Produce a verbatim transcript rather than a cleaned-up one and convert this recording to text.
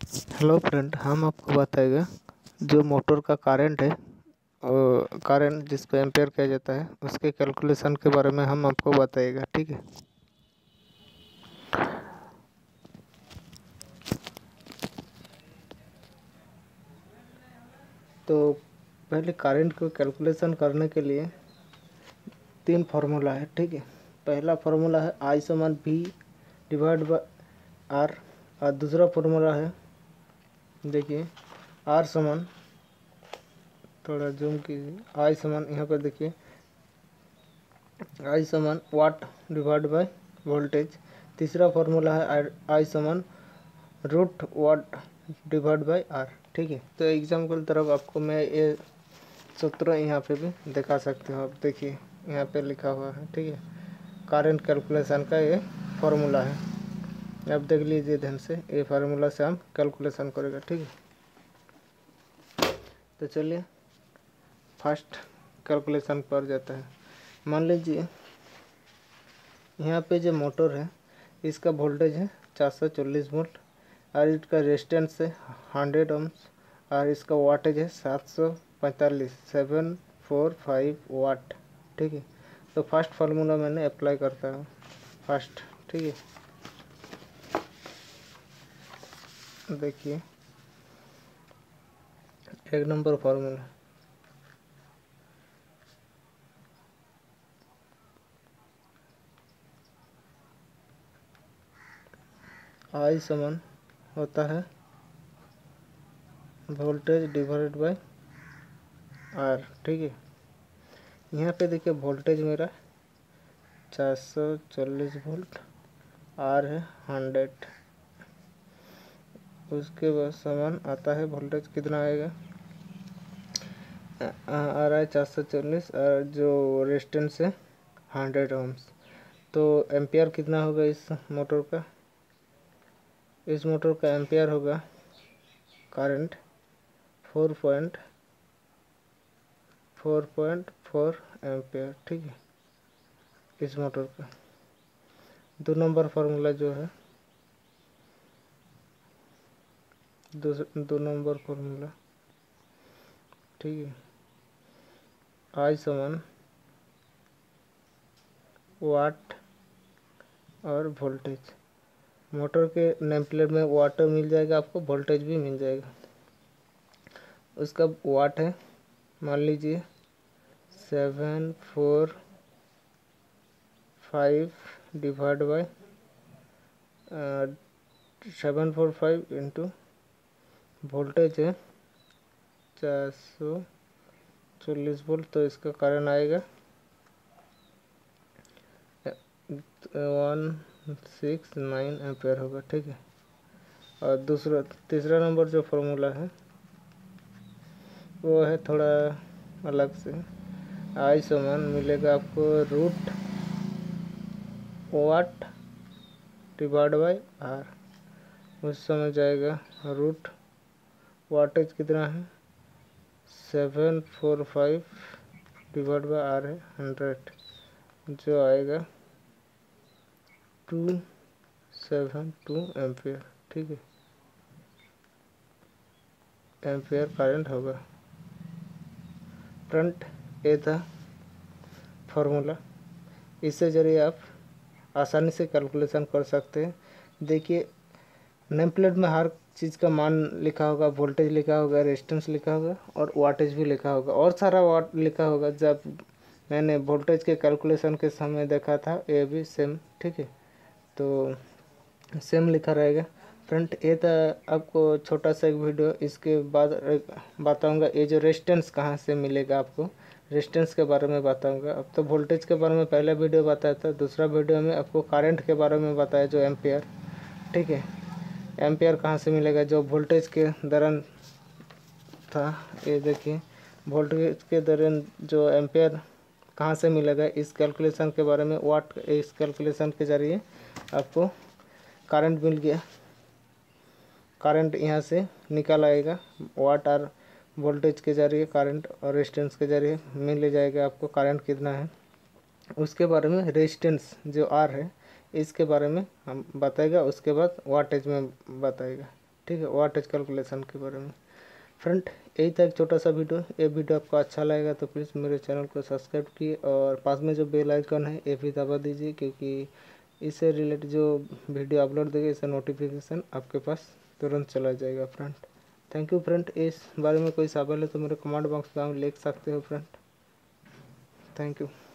Hello friend, हम आपको बताएगा जो मोटर का करंट है और करंट जिस पे एम्पेयर किया जाता है उसके कैलकुलेशन के बारे में हम आपको बताएगा। ठीक है, तो पहले करंट को कैलकुलेशन करने के लिए तीन फार्मूला है। ठीक है, पहला फार्मूला है आई समान भी डिवाइड बाय आर और दूसरा फार्मूला है, देखिए आर समान, थोड़ा जूम कीजिए, आई समान यहाँ पर देखिए आई समान वाट डिवाइड बाय वोल्टेज। तीसरा फार्मूला है आई समान root watt divide by R. ठीक है, तो एग्जाम्पल तरफ आपको मैं ये सूत्र यहाँ पे भी दिखा सकते हो। आप देखिए यहाँ पे लिखा हुआ है। ठीक है, करंट कैलकुलेशन का ये फार्मूला है, आप देख लीजिए ध्यान से, ये फार्मूला से हम कैलकुलेशन करेगा। ठीक है, तो चलिए फर्स्ट कैलकुलेशन पर जाता है। मान लीजिए यहाँ पे जो मोटर है इसका वोल्टेज है चार सौ चालीस वोल्ट और इसका रेजिस्टेंस है हंड्रेड ओम्स और इसका वाटेज है सात सौ पैंतालीस सेवन फोर फाइव वाट। ठीक है, तो फर्स्ट फार्मूला मैंने अप्लाई करता हूँ फर्स्ट। ठीक है, देखिए एक नंबर फार्मूला, आई समान होता है वोल्टेज डिवाइडेड बाय आर। ठीक है, यहाँ पे देखिए वोल्टेज मेरा चार सौ चालीस वोल्ट, आर है हंड्रेड, उसके बाद समान आता है वोल्टेज कितना आएगा, आ रहा है चार सौ चालीस और जो रेजिस्टेंस है हंड्रेड ओम्स। तो एम्पियर कितना होगा इस मोटर का, इस मोटर का एम्पियर होगा current four point four point four ampere. ठीक है, इस मोटर का दो नंबर फार्मूला जो है, दो दो नंबर फार्मूला। ठीक है, आई समान वाट और वोल्टेज, मोटर के नेम प्लेट में वाट मिल जाएगा आपको, वोल्टेज भी मिल जाएगा। उसका वाट है मान लीजिए seven four five divide by seven four five into voltage है चार सौ चालीस वोल्ट, तो इसका कारण आएगा वन सिक्स नाइन एम्पेयर होगा। ठीक है, और दूसरा तीसरा नंबर जो फार्मूला है वो है थोड़ा अलग से, आई समान मिलेगा आपको root watt divide by R. उस समय जाएगा रूट वाटेज कितना है seven four five divide by R है हंड्रेड, जो आएगा टू सेवन टू एम्पियर। ठीक है, एम्पियर करंट होगा। फ्रंट ए था फार्मूला, इससे जरिए आप आसानी से कैलकुलेशन कर सकते हैं। देखिए नेम प्लेट में हर चीज़ का मान लिखा होगा, वोल्टेज लिखा होगा, रेजिस्टेंस लिखा होगा और वाटेज भी लिखा होगा और सारा वाट लिखा होगा। जब मैंने वोल्टेज के कैलकुलेशन के समय देखा था ये भी सेम। ठीक है, तो सेम लिखा रहेगा। फ्रंट ए था आपको छोटा सा एक वीडियो, इसके बाद बताऊंगा ये जो रेजिस्टेंस कहाँ से मिलेगा आपको, रेजिस्टेंस के बारे में बताऊंगा। अब तो वोल्टेज के बारे में पहला वीडियो बताया था, दूसरा वीडियो में आपको करंट के बारे में बताया जो एम्पियर। ठीक है, एम्पियर कहाँ से मिलेगा, जो वोल्टेज के दौरान था, ये देखिए वोल्टेज के दौरान जो एम्पियर कहाँ से मिलेगा, इस कैलकुलेशन के बारे में वाट, इस कैलकुलेशन के जरिए आपको करंट मिल गया। करंट यहाँ से निकल आएगा, वाट और वोल्टेज के जरिए करंट और रेजिस्टेंस के जरिए मिल जाएगा आपको करंट कितना है। उसके बारे में रेजिस्टेंस जो आर है इसके बारे में हम बताएगा, उसके बाद वाटेज में बताएगा। ठीक है, वाटेज कैलकुलेशन के बारे में। फ्रेंड यही था एक छोटा सा वीडियो। ये वीडियो आपको अच्छा लगेगा तो प्लीज़ मेरे चैनल को सब्सक्राइब कीजिए और पास में जो बेल आइकन है ये भी दबा दीजिए, क्योंकि इससे रिलेटेड जो वीडियो अपलोड देगा इसका नोटिफिकेशन आपके पास तुरंत चला जाएगा फ्रेंड। Thank you friend. इस बारे में कोई सवाल है तो मेरे कमेंट बॉक्स में आप लिख सकते हो फ्रेंड। Thank you.